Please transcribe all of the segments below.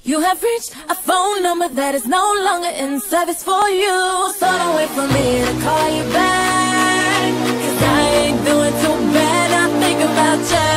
You have reached a phone number that is no longer in service for you. So don't wait for me to call you back, 'cause I ain't doing too bad. I think about you.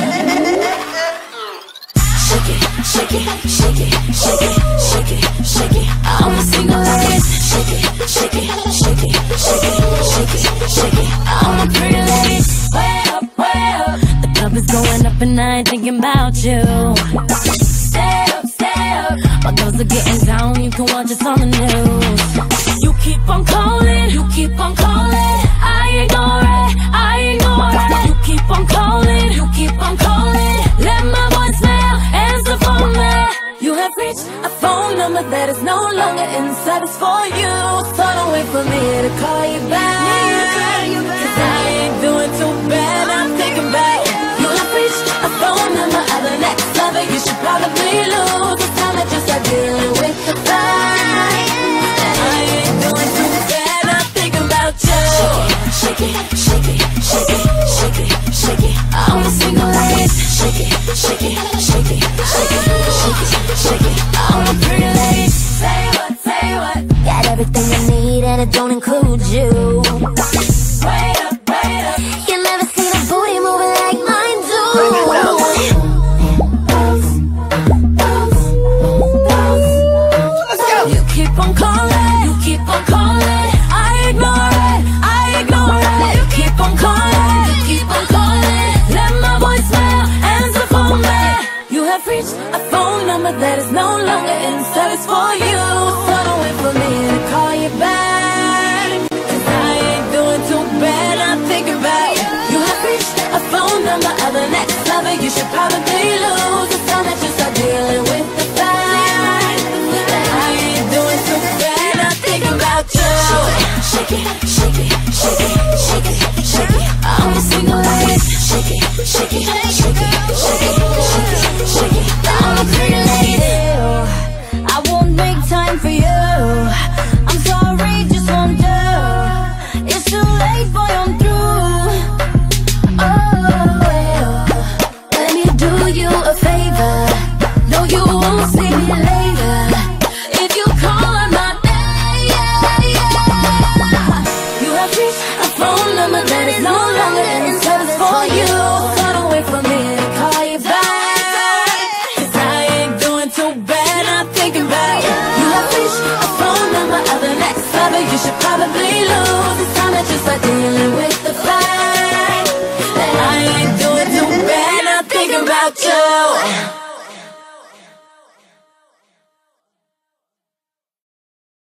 Shake it, shake it, shake it, shake it, shake it, shake it. I'm a single lady. Shake it, shake it, shake it, shake it, shake it, shake it. I'm a pretty lady. Way up, way up. The club is going up and I ain't thinking about you. Stay up, stay up. While girls are getting down, you can watch us on the news. You keep on calling, you keep on calling. I ignore it, I ignore it. You keep on calling, you keep on calling. Let my voicemail answer for me. You have reached a phone number that is no longer in service for you. So don't wait for me to call you back, 'cause I ain't doing too bad. I'm thinking about you. You have reached a phone number of the next lover you should probably lose. It's time that you start dealing with the fact that I ain't doing too bad. I'm thinking about you. Shake it, shake it, shake it, shake it, shake it. I'm a single lady. Shake it, shake it, shake it, shake it, shake it, shake it. I'm a pretty lady. Say what, say what. Got everything I need and it don't include you. Wait up, wait up. You never seen a booty moving like mine do. You keep on calling, you keep on calling. I ignore it, I ignore it. You keep on calling, you keep on calling. Let my voicemail answer for me. You have reached a phone number that is no longer in service for you. So don't wait for me to call you back, 'cause I ain't doing too bad. I'm thinking about you. You have reached a phone number of the next lover you should probably lose. It's time that you start dealing with the fact that I ain't doing too bad. I'm thinking about you. Shake it, shake it, shake it, shake it, shake it. I'm a single lady. Shake it, shake it, shake it, shake it, shake it, shake it. I'm a pretty lady. I won't make time for you. I'm sorry, just won't do. It's too late, boy, I'm through. Oh, well, let me do you a favor. No, you won't see me later. If you call on my name, you have reached a phone number that is no longer in service for you. So don't wait for me to call you back, 'cause I ain't doing too bad. I'm thinking about you. You have reached a phone number of the next lover you should probably lose. It's time that you start dealing with the fact that I ain't doing too bad. I'm thinking about you.